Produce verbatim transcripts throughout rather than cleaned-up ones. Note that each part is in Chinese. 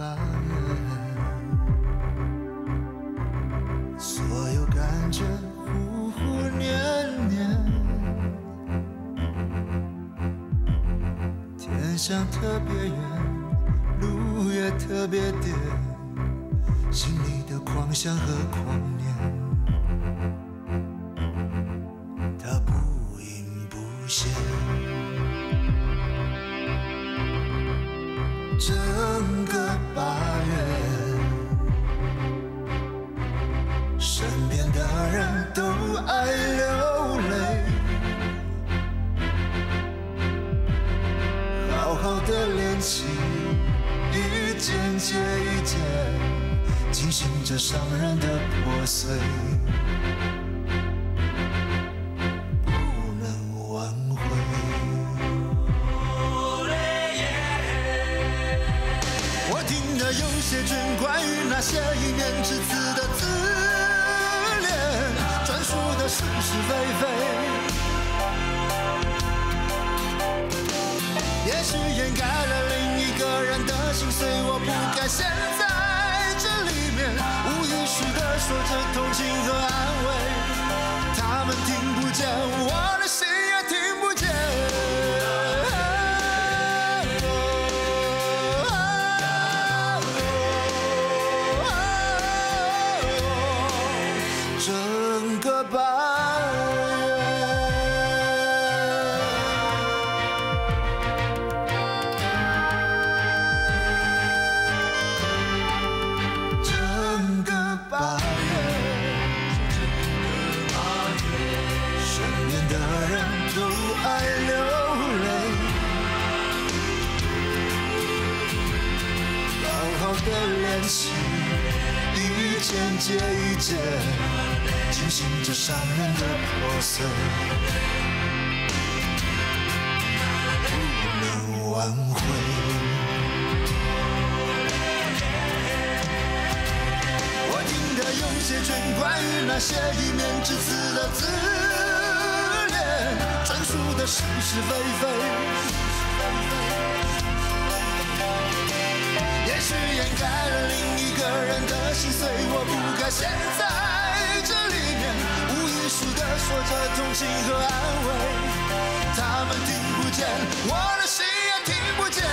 八月，所有感觉忽忽念念，天上特别远，路也特别颠，心里的狂想和狂念，它不隐不现。整个八月，身边的人都爱流泪，好好的练习，一件接一件，进行着伤人的破碎，不能挽回。我听得有些句关于那些一面之词的自恋，专属的是是非非，也许掩盖了另一个人的心碎，我不该陷在这里面，无意识地说着同情和安慰，他们听不见，我的心也听不见。整个八月，整个八月，身边的人都爱流泪，好好的练习，一件接一件，进行着伤人的破碎，不能挽回。我听得有些句关于那些一面之词的自恋，专属的是是非非，也许掩盖了另一个人的心碎，我不该陷在这里面，无意识地说着同情和安慰，他们听不见，我的心也听不见。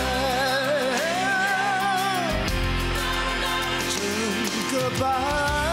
八